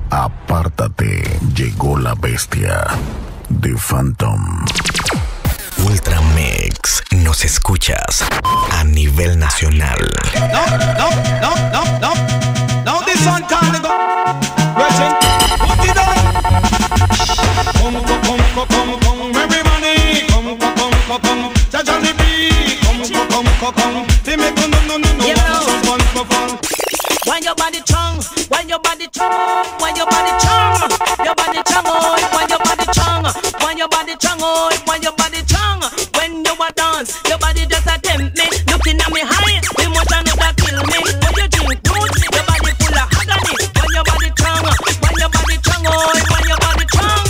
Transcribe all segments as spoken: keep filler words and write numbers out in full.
Apártate, llegó la bestia. The Phantom. Ultramix, nos escuchas a nivel nacional. No, no, no, no, no. No, this one can't go. Virgin, put it on. Come, come, come, come, come, everybody. Come, come, come, come, cha cha the beat. Come, come, come, come. They make no, no, no, no. Some fun, fun, fun. When your body strong, when your body strong, when your body strong, your body strong, oh, when your body strong, when your body strong, oh, when your body strong, when you a dance, your body just a tempt me, looking at me high, emotion that kill me. When you drink good, your body full of agony. When your body strong, when your body strong, oh, when your body strong.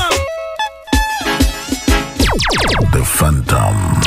The Phantom.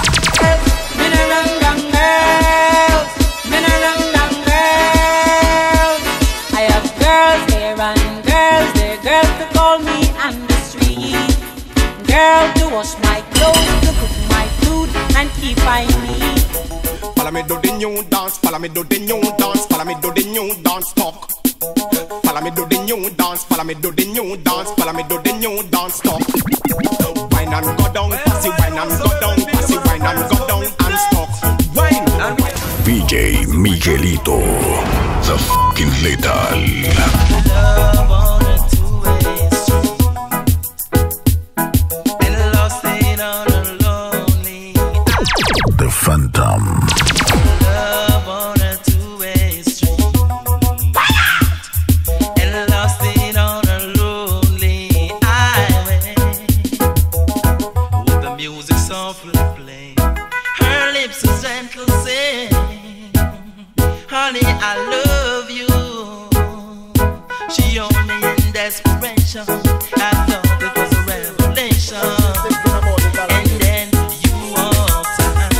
Girl, to wash my clothes, to cook my food, and keep I me. Follow me do the new dance, follow me do the new dance, follow me do the new dance talk. Follow me do the new dance, follow me do the new dance, follow me do the new dance talk. Wine and go down, pass it, wine and go down, pass it, wine and go down and stop. Wine and D J Miguelito, the fucking lethal. Love on a two-way street, and lost it on a lonely island. The Phantom. Love on a two-way street, and lost it on a lonely highway. With the music softly playing, her lips are gentle saying, honey, I love you. She only in desperation. I thought it was a revelation. And then you walked out.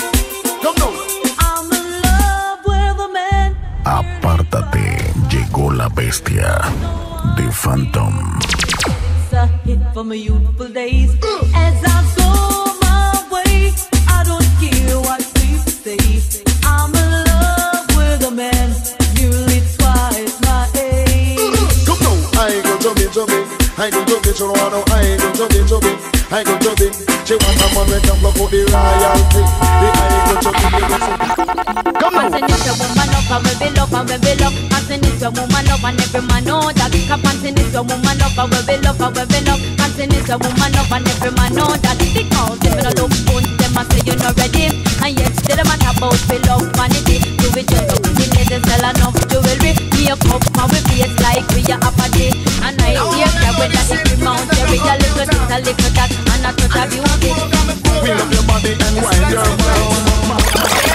I'm in love with a man. Apártate, llegó la bestia. The Phantom. It's a hit for my youthful days. As I go my way, I don't care what people say. I'm in love with a man nearly twice my age. Come now, I go jumping, jumping. I go jumping, so I know I go jumping, jumping. I go jumping. She want a man that can block out the royalty. The I go jumping. Come now. Panting is a woman up and we be love and we be love. Panting is a woman up and every man know that. Panting is a woman up and we be love and we be love. Panting is a woman up and every man know that. Because if you don't look good, them a say you're not ready. And yet still a matter about we love vanity. Do we just up in the ladies sell enough jewelry? Me a cup and we face like we a apathy. And I hear that when that is mount every a little this a little that. And I touch a beauty. We love your body and wind your mouth.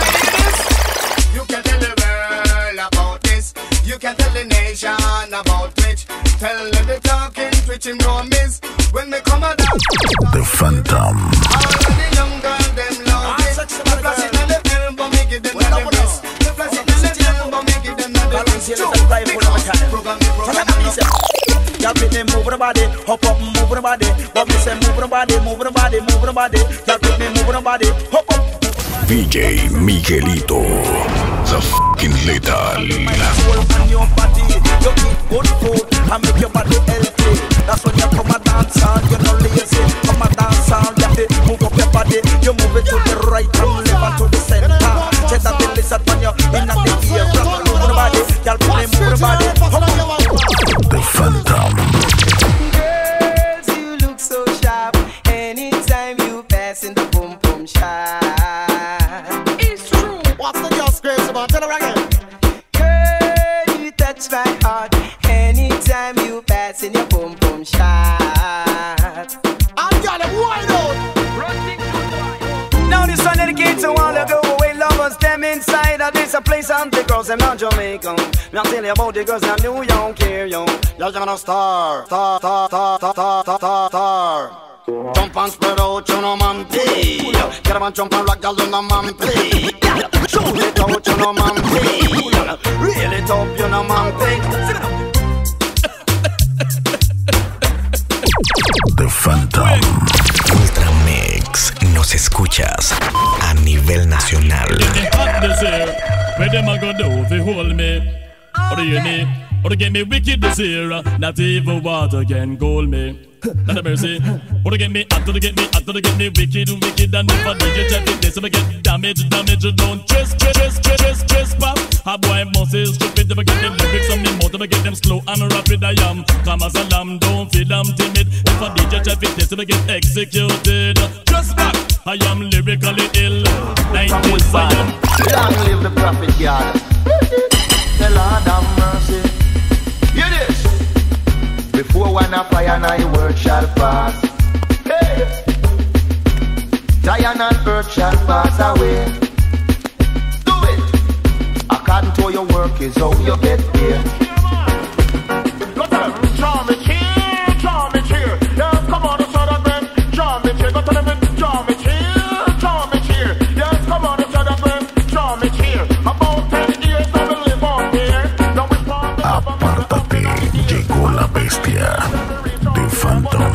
You can tell the world about this. You can tell the nation about Twitch. Tell them the talking Twitch and no miss. When they come out, The Phantom. all of the young girls them love it. The plastic and the film, but me give them the best. The plastic and the film, but me give them the best. Program the program. Y'all fit me move the body, hop up, move the body. What me say, move the body, move the body, move the body. Y'all fit me move the body, hop up. D J Miguelito, the fucking lethal. Soul and your body, you eat good food and make your body healthy. That's when you come a dance on, you're not lazy. Come a dance on, you have to move up your body. You move it to the right and left and to the center. Check that the lizard when you're in the ear. Move the body, y'all fit me move the body, hop up. The Phantom. Girls, you look so sharp. Anytime you pass in the boom boom shop. It's true. What's the just grace about? Tell her again. Girl, you touch my heart. Anytime you pass in your boom boom shop. I'm gonna wind out. Now this one dedicated to all the go away lovers. Them inside of this a place and the girls them not Jamaican. Now tell you about the girls in New York here, yo. Y'all gonna star, star, star, star, star, star, star, star. Jump and spread out, you know man play. Get up and jump and rock, y'all know man play. Shoot it out, you know man play. Reel it up, you know man play. The Phantom. Ultramix, nos escuchas a nivel nacional. Where them a go do if you hold me? Or do you need? Or to get me wicked this year, not even water can cool me. Not a mercy. Or to get me hot, to get me hot, to get me wicked, wicked. And if I D J check it, this, if I get damage, damage, don't stress, stress, stress, stress, stress, pop. A boy must is stupid, if I get them lyrics on me mouth, if I get them slow and rapid, I am calm as a lamb, don't feel I'm timid. If I D J check it, this, if I get executed. Just back, I am lyrically ill. nineties, I am. Long live the prophet God. The Lord have mercy. Hear this. Before one of fire and I word shall pass. Hey. Zion and earth shall pass away. Do it. According to your work is how you get here. Go tell them, draw me cheer, draw me cheer. Yes, come on, the son of them, draw me cheer. Go tell them, draw me cheer, draw me cheer. Yes, come on, the son of them, draw me cheer. About ten years I will live on here. Now we part Apártate, llegó la bestia. The Phantom.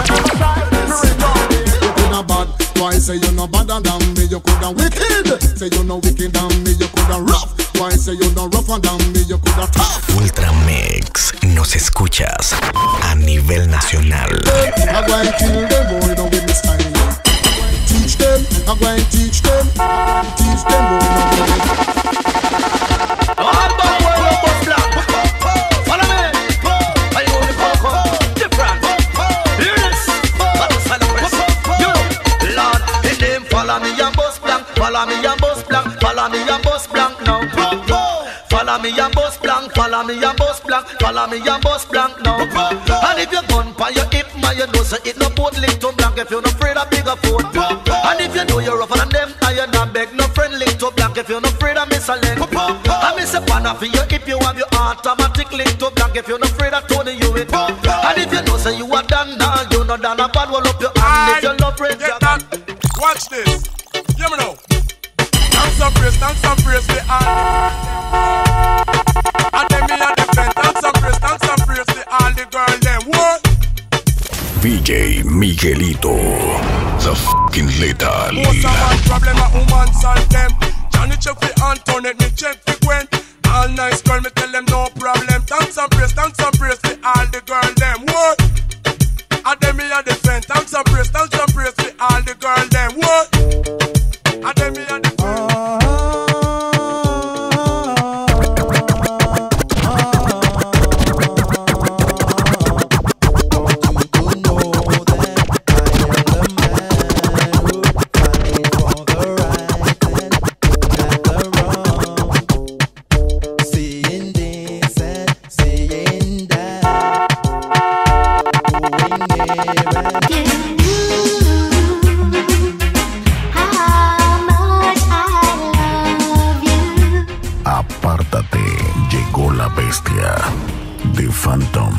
Why say you no better than me? You coulda wicked. Say you no wicked than me. You coulda rough. Why say you no rougher than me? You coulda tough. Ultramix, nos escuchas a nivel nacional. I'm going to kill them, boy, don't give me style. Teach them, I'm going to teach them. Teach them, boy, don't give me. I'm the world of bus black. Follow me. I go to Coco. Different. Hear this. Battle celebrate. You Lord, in name follow me and bus blank. Follow me and bus blank. Follow me and bus blank now. Follow me and bus blank. Follow me and bus blank. Follow me and bus blank now. And if you gun by your hip, man, you know so it no boat link to blank. If you're not afraid of bigger foot. And if you know you're rougher than them, I you not beg no friend link to blank. If you're not afraid of miss a leg. I miss a pan for your hip, you have your automatic link to blank. If you're not afraid of Tony, you it. And if you know so you are done now, you know done a bad wall up your hand. If you love friends, get that. Watch this. Hear me now. Dance and praise, dance and praise the all. And then me and the friend dance and praise, dance and praise the all the girl them. What? V J Miguelito, the fucking lethal. Most of my problem a woman solve them. Johnny check for Antoinette, me check for Gwen. All nice girl, me tell them no problem. Dance and praise, dance and praise the all the girl them. What? And then me and the friend dance and praise, dance and praise the all the girl them. What? And then me and the friend. The Phantom.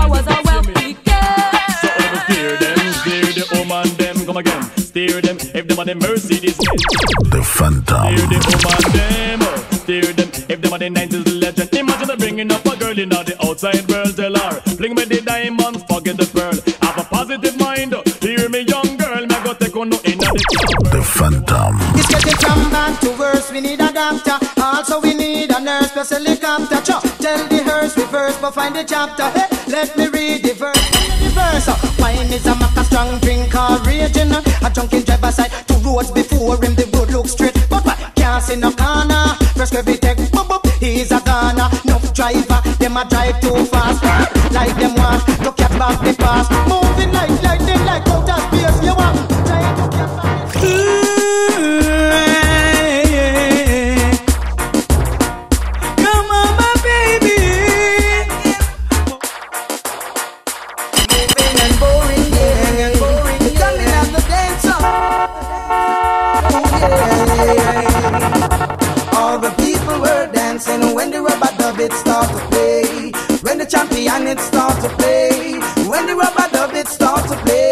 Steer them, if them them are the Mercedes Benz. The Phantom. Steer the woman them, steer them. If them are the nineties legend, imagine them bringing up a girl in the outside world. Tell her, fling me the diamonds, forget the pearl. Have a positive mind, hear me young girl. Me go take on no in the The Phantom. It's getting from bad to worse, we need a doctor. Also we need a nurse plus helicopter. Tell the hearse reverse, but find the chapter. Hey, let me read the verse. The verse. Wine is a mac a strong drink or raging. A drunken driver side two roads before him, the road look straight. But why can't see no corner? First every take, boop boop, he's a gunner. No driver, them a drive too fast. Like them want to catch back the past. Moving like lightning, like outer space. You want trying to catch back the past. When the rubber dub it start to play, when the champion it start to play, when the rubber dub it start to play.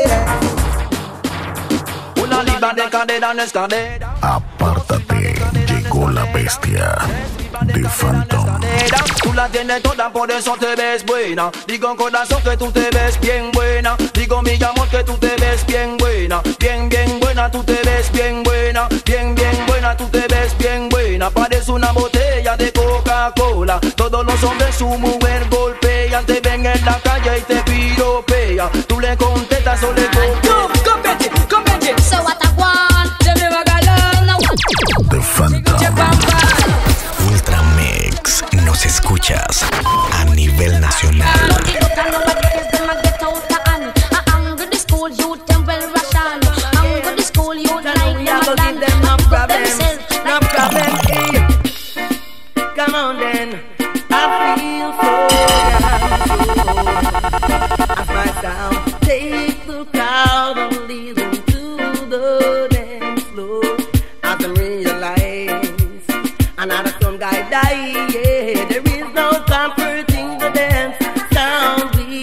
Una libra de cadera no es cadera. Apártate, llegó la bestia. The Phantom. Tú la tienes toda, por eso te ves buena. Digo corazón que tú te ves bien buena. Digo mi amor que tú te ves bien buena. Bien, bien buena, tú te ves bien buena. Bien, bien buena, tú te ves bien buena. Parece una botella de Coca-Cola. Todos los hombres su mujer golpean. Te ven en la calle y te piropean. Tú le contestas o le contestas. Come Benji, come Benji. So what I want, them never got love now. The Phantom. Ultramix, nos escuchas a nivel nacional. Come on then, I feel so young. As my sound takes the crowd and leads them to the dance floor. As I realize another some guy died, yeah. There is no comfort in the dance sound we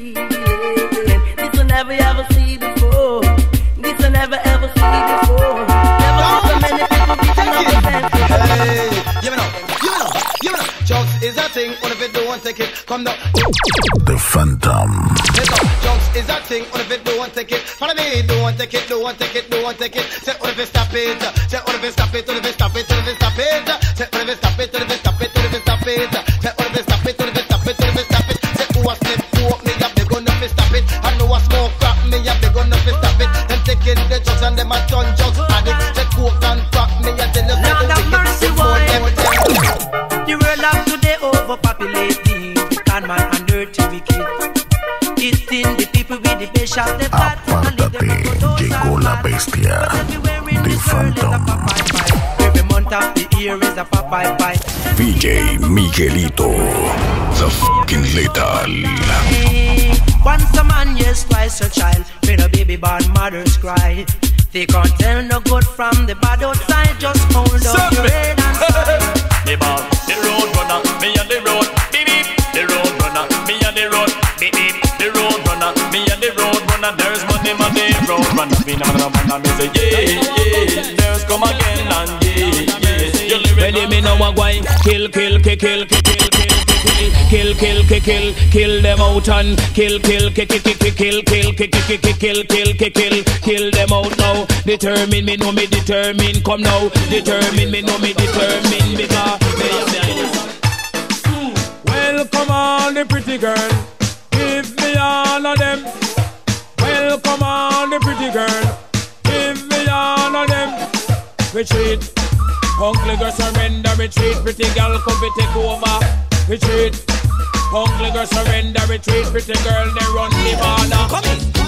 feel. This will never ever see before. This will never ever see before. Never see so many people beating up the dance floor. Hey, give me now, give me now, give me now. Jokes is a thing, what if it don't take it? Come now. The Phantom. Jokes is a thing, what if it don't take it? Follow me, don't take it, don't take it, don't take it. Say what if it stop it? Say what if it stop it? What if it stop it? What if it stop it? Say what if it stop it? What if it stop it? What if it stop it? Say what if it stop it? What if it stop it? What if it stop it? Say who a slip, who up me, ya big enough to stop it. I know a smoke crack me, ya big enough to stop it. Them taking the drugs and them a turn drugs addict. Say coke and crack me, ya tell you Lord have mercy, boy. them. The world of today overpopulated. Con man and dirty wicked. It's still the people with the best shot they got. Apártate, llegó la bestia. The Phantom. Every month of the year is a Popeye pie. V J Miguelito, the fucking lethal. Hey, once a man, yes, twice a child. When a baby born, mothers cry. They can't tell no good from the bad outside. Just hold up your head and smile. The bar, the road runner, me and the road, beep beep. The road runner, me and the road, beep beep. The road runner, me and the road runner. There's money, money, road runner. Me and the runner, me say yeah, yeah. There's come again and yeah, yeah. You live ready, me know a guy. Kill, kill, kill, kill, kill, kill, kill, kill, kill, kill, kill, kill them out and kill, kill, kill, kill, kill, kill, kill, kill, kill, kill, kill, kill, kill, kill them out now. Determine me, know me, determine. Come now, determine me, know me, determine because. Well, come on, the pretty girl, give me all of them. Well, come on, the pretty girl, give me all of them. Retreat, Uncle girl surrender, retreat, pretty girl come to take over. Retreat, Uncle girl surrender, retreat, pretty girl they run the border. Come in.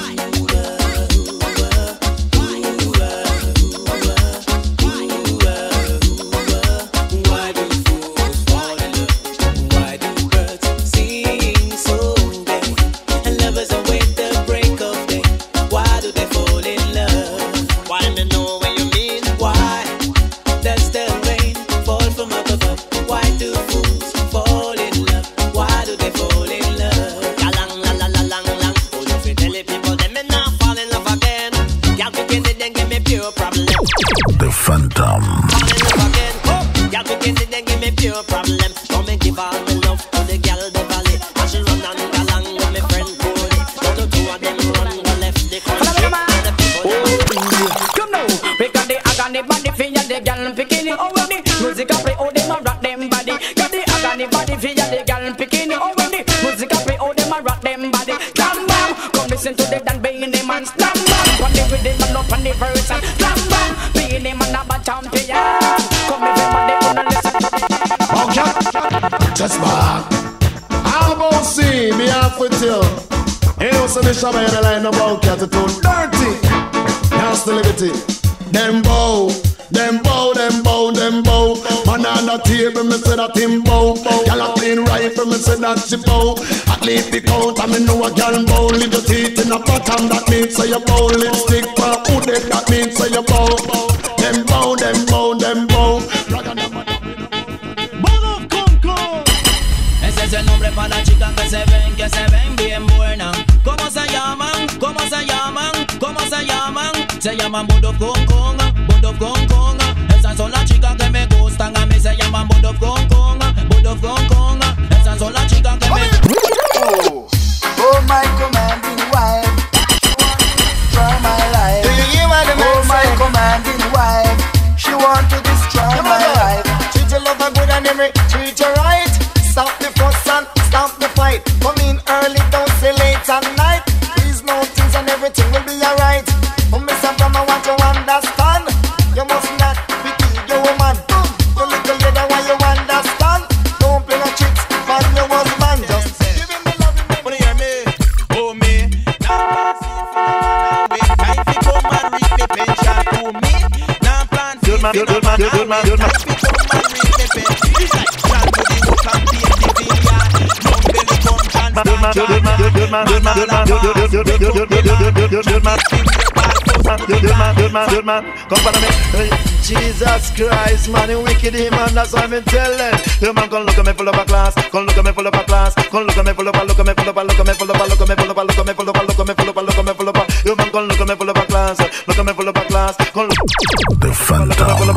People body for ya the girl bikini. Oh when the music a play, oh them a rock them body. Got the agony body for ya the girl bikini. Oh when the music a play, oh them a rock them body. Slam bam, come listen to the Dan Beenie Man. Slam bam, on the rhythm and up on the verse. Slam bam, Beenie Man a bad champion. Come everybody wanna listen to the. Okay, just back. How about see me half with you? Ain't no so the shabba in the line about cat too dirty. That's the liberty. Them bow, them bow, them bow, them bow. Man on the table, me say that him bow. Gyal a clean rifle, me say that she bow. At least the count, and me know a gyal bow. Little teeth in the bottom, that means say you bow. Lipstick for who dead, that means say you bow. Them bow, them bow, them bow. Ese es el nombre para las chicas que se ven, que se ven bien buenas. ¿Cómo se llaman? ¿Cómo se llaman? ¿Cómo se llaman? Se llaman Bodo Kong Kong, Bodo Kong Kong. Esas son las chicas que me gustan, a mí se llaman Bodo Kong Kong, Bodo Kong Kong. Esas son las chicas que me Oh, oh my commanding wife, destroy my life. Do you hear what the man Oh my say? Commanding wife, she want to destroy my life. Treat your lover good and every treat you right. Stop the fuss and stop the fight. Come in early, don't stay late at night. Please know things and everything will be alright. Oh, Mister From, I want you to understand. You must not be your woman. You little lady, why you understand? Don't play no tricks on your husband. Just give him the love. Wanna hear me? Oh me. Now plan wait time fi come and reap me pension to me. Now plan fi Good man, good man, good man, good man. fi come and reap me pension. It's like plan to the work and pay the billion. Don't belly come chance. Good man, good man, good man, good man, good man, good good good good good good good good good good man. Good man, good man, good man. Come follow me. Jesus Christ, man, you wicked him, man, that's what I'm telling. You man come look at me full of a class. Come look at me full of a class. Come look at me full of a look at me full of a look at me full of a look at me full of a look at me full of a look at me full of a look at me full of a. You man come look at me full of a class. Look at me full of a class. Come look. The Phantom.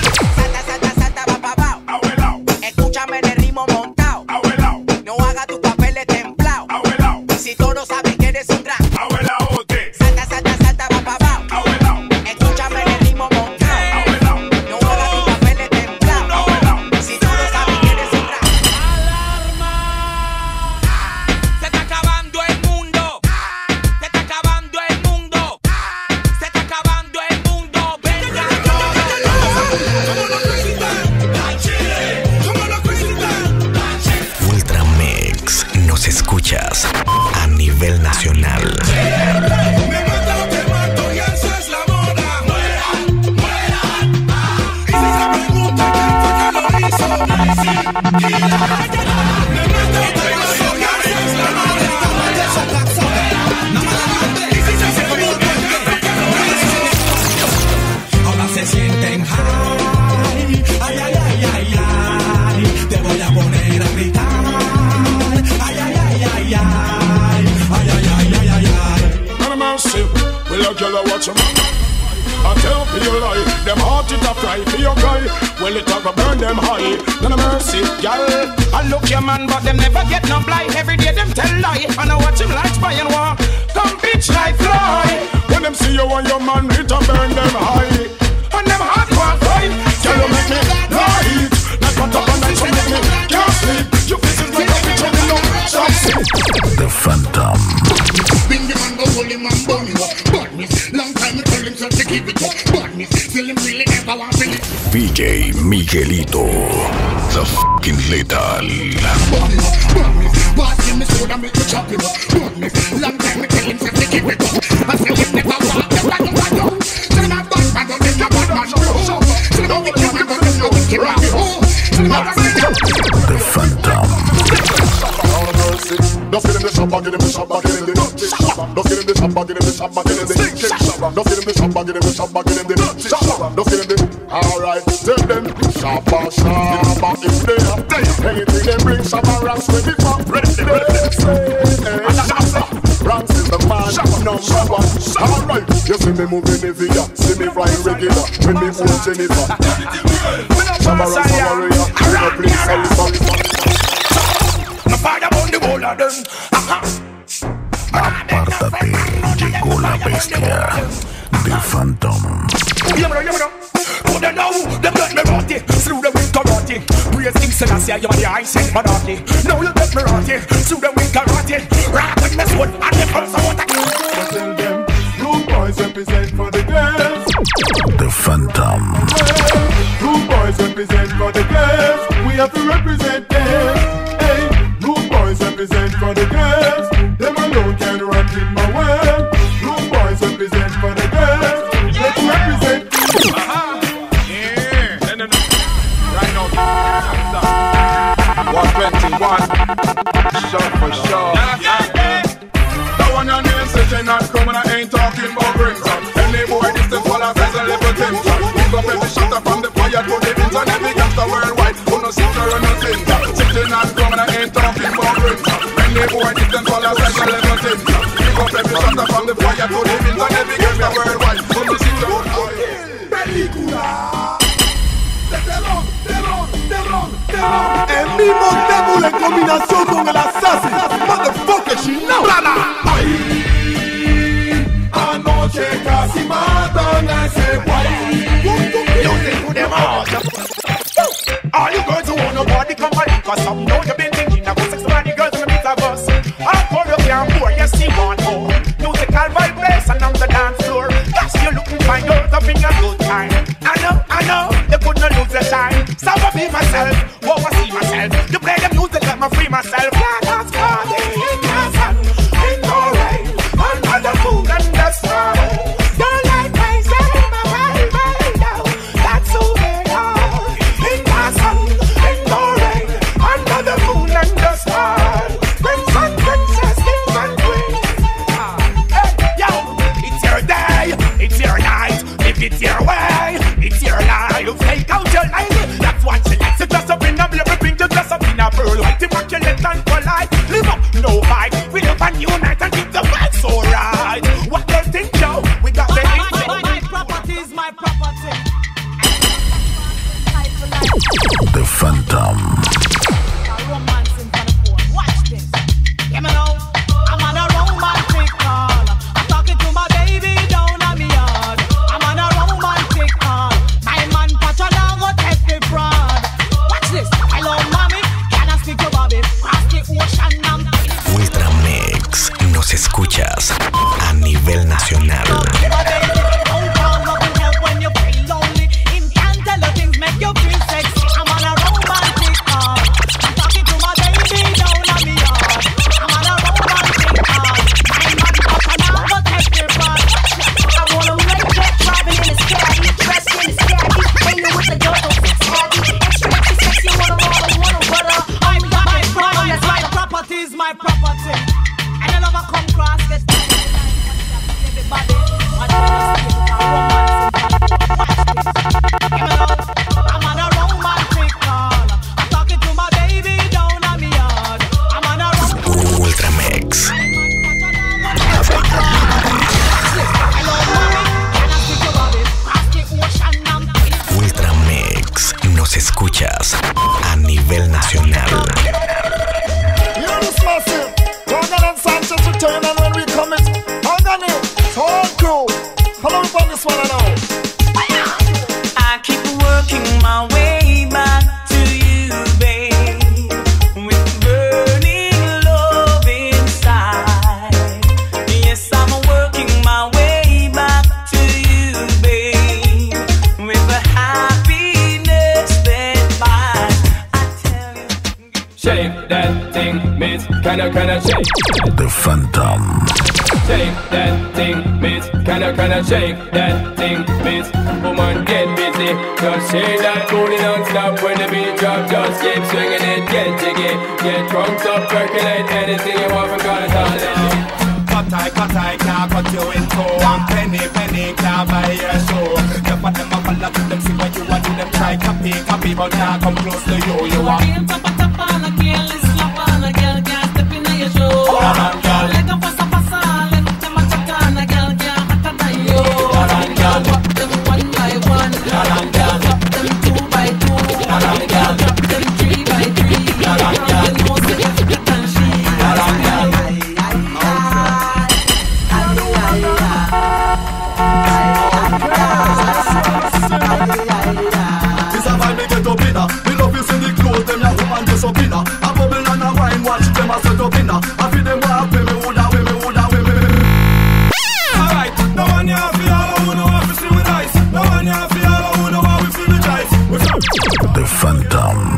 Escúchame el ritmo montado. No haga tus papeles templados. Y si todos saben que eres un gran. Salta, salta, salta, va pa' abajo. Escúchame el ritmo montado. No haga tus papeles templados. Y si todos saben que eres un gran. ¡Alarma! Se está acabando el mundo. Se está acabando el mundo. Se está acabando el mundo. Venga, Ultramix, nos escuchas a nivel nacional. Me mato, te mato y eso es la moda. Muera, muera. Y si se pregunta quién fue que lo hizo, tranquila. Me mato, te mato y eso es la moda. Y si se pregunta quién fue que lo hizo. Ahora se sienten high. Ay, ay, ay, ay, ay. Te voy a poner a gritar. Ay, ay, ay, ay, ay. Ay, ay, ay, ay, ay, ay. No mercy, will a girl a watch a man? I tell for your lie, them heart it a fry for your guy. Well it a go burn them high. No mercy, girl. I look your man, but them never get no blind. Every day them tell lie, and I watch him like spy and war. Come bitch like fly. When them see you and your man, it a burn them high. And them heart can't cry. Girl you make me lie. Like what up and night you make me can't sleep. You faces like a bitch and you know stop sleep. The Phantom. Bring the man go hold him and burn him up. Badness, long time I tell him so to keep it up. Badness, till him really ever want to live. D J Miguelito, the fucking lethal. Burn him up, badness. Watch him, me soda make me chop him up. Badness, long time I tell him so to keep it up. I tell him never walk the right of my door. Tell him I'm bad man, don't make a bad man go. Tell him I'm wicked man, don't make a wicked man go. Tell him I'm The Phantom. Just get in the shop, get in the shop, get in the shop. Just get in the shop, get in the shop, get in the shop. Just get in the shop, get in the shop, get in the shop. Just get in the. Alright, tell them shabba shabba if they are there. Anything they bring, shabba ranks ready for. Ready, ready. Shabba ranks is the man number one. Alright, you see me moving the via, see me flying regular. When me phone Jennifer. Shabba ranks a warrior. No place sorry, sorry, sorry. Fire on the wall of them. Apártate, llegó la bestia. The Phantom. Llévalo, llévalo. Put Selassie, you are the I said monarchy. Now you get me rotty, through the week karate. Rock with me sword and the front so what I tell them, rude boys represent for the girls. The Phantom. Rude boys represent for the girls. We have to represent them. Hey, rude boys represent for the girls. Them alone can run in my world. Rude boys represent for the girls. Let's represent. Aha! Yeah! No, no, no. Right now, one twenty-one. Shot for sure. That one your name says you're not coming. I ain't talking about crimson. Any boy this the fall as a little tempter. Pick up every shot from the fire to the internet. Every gangster worldwide. Who no sister and no singer. Since you're not coming, I ain't talking about crimson. Any boy this the fall as a little tempter. Pick up every shot from the fire to the internet. Every gangster worldwide. Who no sister and no singer. Película. El mismo Devil en combinación con el Assassin. Motherfucker, she know. Ay, anoche casi matan a ese guay. Music to them all. All you girls who want nobody come and cause some know you've been thinking about sex money girls in the midst of us. I'll call you here more, you see one more. Musical vibration on the dance floor. That's you looking fine, you're having a good time. I know, I know, you could not lose your time. So I be myself, oh I see myself. You play the music, let me free myself. Yeah, that's party in the sun, in the rain, under the moon and the sun. Don't like crazy, my baby, no, that's who they are. In the sun, in the rain, under the moon and the sun. Prince and princess, kings and queens. Hey, yo, it's your day, it's your night. If it's your way, it's your life. Take out your life. That's what she likes. You dress up in a blue pink, you dress up in a pearl white, immaculate and polite. Live up, no fight. We live and unite and keep the vibes so right. What they think, yo? We got the my, my, my, my property is my property. The Phantom. Watch this. Give me now. I'm on a romantic call. I'm talking to my baby down on me yard. I'm on a romantic call. My man Pachana go take the fraud. Watch this. Hello, mommy. Can I speak to Bobby? Cross the ocean and Ultra Mix. Nos escuchas a nivel nacional. my property. And I love a come cross, get everybody. Watch I'm on a romantic call. I'm talking to my baby down on me yard. I'm on a Ultra Mix. Ultra Mix. Nos escuchas a nivel nacional. Return and when we come it, hang it, all crew. Come on from this one now. I keep working my way back to you, babe, with burning love inside. Yes, I'm working my way back to you, babe, with the happiness that buys. I tell you, shake that thing, miss, kinda, kinda shake. The Phantom. Shake that thing, miss. Kinda, kinda shake that thing, miss. Woman, get busy. Just shake that booty non-stop when the beat drop. Just keep swinging it, get jiggy. Get drunk up, percolate anything you want from God is all in. Cut I, cut I, can't cut you in two. One penny, penny, can't buy your show. The for them, I follow to them, see what you want, do them try copy, copy, but can't come close to you, you are. can't tap a tap on a girl, it's slap on a girl, can't step in your show. Hold on, girl. Let them pass a pass on, let them a check on a girl, can't hotter than you. Hold on, girl. Drop them one by one. Hold on, girl. Drop them two by two. Hold on, girl. Drop them three by three. Hold on, girl. You know say you fit and she. Hold on, girl. This a vibe me get up in a. Me love you see the clothes them ya The Phantom.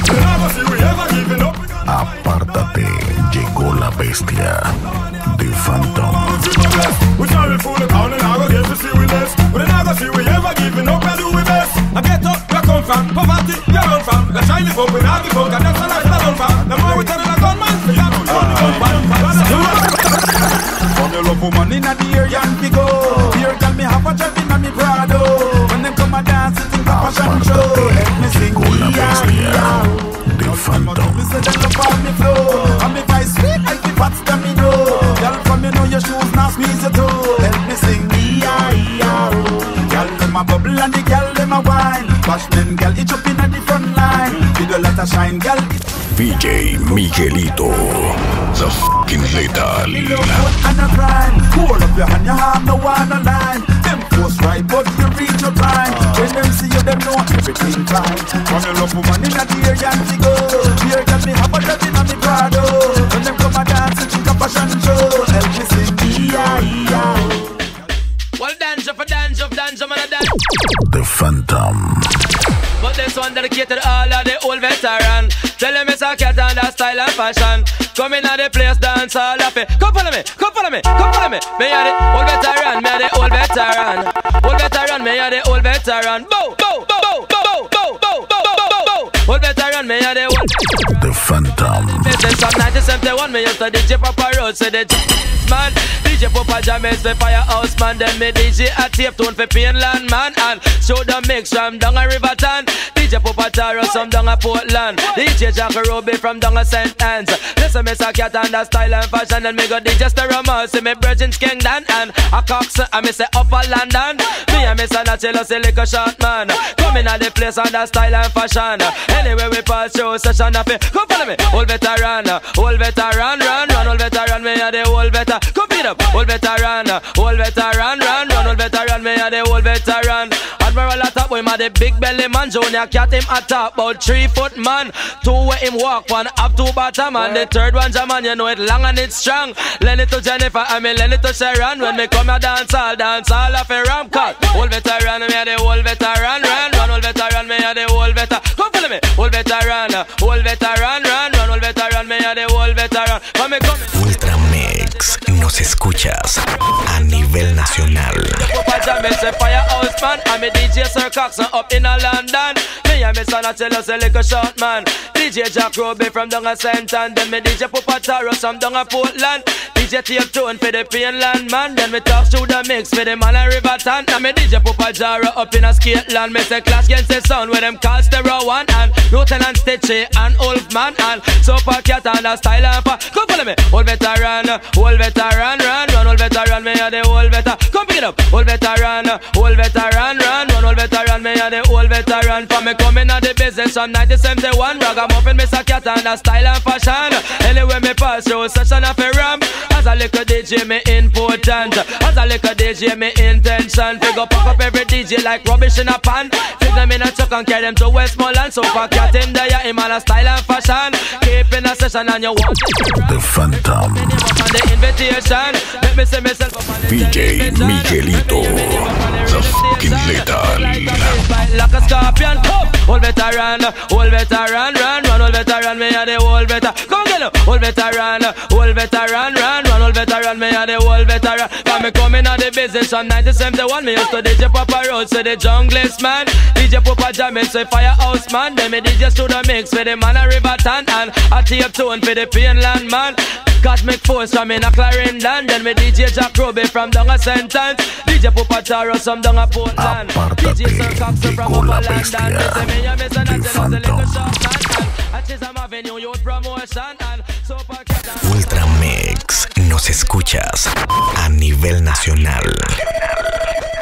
Apártate, llegó la bestia. The Phantom. We sorry for the town and I go get to see we less. But I never see we ever giving up and do we best. I get up, where I come from, poverty, where I run from. The shiny folk, we not give up, and that's the life I run from. The more we tell a gunman, we have to run the gunman. From your love woman in the area and we go. Here can me have a job in me Prado. When them come a dance, it think a fashion show. Let me sing yeah, The Phantom. me say them love all me flow. And me voice sweet like the fats that me know. Girl from me know your shoes now squeeze your toe. Let me sing yeah, yeah. Girl them a bubble and the girl them a wine. Bashman girl it up in the front line. With the light a shine girl. V J Miguelito, the fucking lethal. And a crime, hold up your hand, you have no one line. Them force right, but you reach your prime. When them see you, them know everything fine. From your love woman in a dear and she go. Here can me have a dressing on the Prado. When them come a dance, it's a fashion show. Help me sing, yeah, yeah. Well, dance up, dance up, dance up, man, a dance. The Phantom. But this one dedicated all of the old veteran. Tell them it's a cat and a style and fashion. Come in at the place, dance all of it. Come follow me, come follow me, come follow me. Me are the old veteran, me are the old veteran. Old veteran, me are the old veteran. Bow, bow, bow, bow, bow, bow, bow, bow, bow, bow. Old veteran, me are the old veteran. The Phantom. Since from nineteen seventy-one, me used to D J Papa Road, say the man. D J Papa James for Firehouse man. Then me D J a tape tune for Painland man. And show the mix from down a Riverton. D J Papa Taro some down a Portland. D J Jack Ruby from down a Saint Anne's. Listen me a cat and a style and fashion. And me go D J Sterama. See me Virgin's Kingdom and a Cox. And me say Upper London. Me and me say Nachelo say like a short man. Come in at the place and a style and fashion. Anyway we pass through session of it. Come follow me. Old veteran, old veteran, run, run, old veteran, me a the old veteran. Come beat up, old veteran, old veteran, run, run, old veteran, me a the old veteran. Admiral a top, him a the big belly man. Junior cat him a top, about three foot man. Two way him walk, one up two bottom, and the third one Jaman, you know it long and it's strong. Lend it to Jennifer, I mean lend it to Sharon. When me come a dance, I'll dance all of a ram cut. Old veteran, me a the old veteran, run, run, old veteran, me a the old veteran. Come follow me, old veteran, old veteran, run, run, old veteran, me a the old veteran. Come me, come me. Ultra Mix, nos escuchas a nivel nacional. Papa James say Firehouse man, and me D J Sir Coxon up in a London. Me and me son a tell us a little short man. D J Jack Ruby from down a Saint Anne. Then me D J Papa Taro from down a Portland. D J Tape Tune for the Painland man. Then me talk through the mix for the man a Riverton. And me D J Papa Jara up in a Skateland. Me say Clash against the sound with them call Stereo One and Lieutenant Stitchy and Wolfman and Super Cat and a style and fa. Come follow me, old veteran, old veteran, run, run, old veteran, me a the old veteran. Come pick it up, old veteran, old veteran, run, run, old veteran, me a the old veteran. For me coming at the business from nineteen seventy-one, ragamuffin, Mister Cat and a style and fashion. Anyway me pass through session of a ram. As a little D J me important, as a little D J me intention. Figure pack up every D J like rubbish in a pan. Take them in a truck and carry them to Westmoreland. So for Cat him there, him on a style and fashion. Keep in a session and you want The Phantom. the invitation. Let me say myself V J Miguelito, the fucking lethal. like a scorpion. Come, old veteran, old veteran, run, run, old veteran, me a the old veteran. Come get up, old veteran, old veteran, run, run, old veteran, me a the old veteran. Come me coming out the business from nineteen seventy-one. Me used to D J Papa Road, say the junglist man. D J Papa James, say Firehouse man. Then me D J to the mix for the man a Riverton and a tape tune for the Painland man. Cosmic Force from in a Clarendon. Then me D J Jack Ruby from down a Saint Anne's. D J Papa Taro from down a Portland. D J Sir Coxon from Upper London. Me say me a miss and I tell us a little short man. And she's a Avenue Youth Promotion and Super Cat. Ultra Mix, nos escuchas a nivel nacional.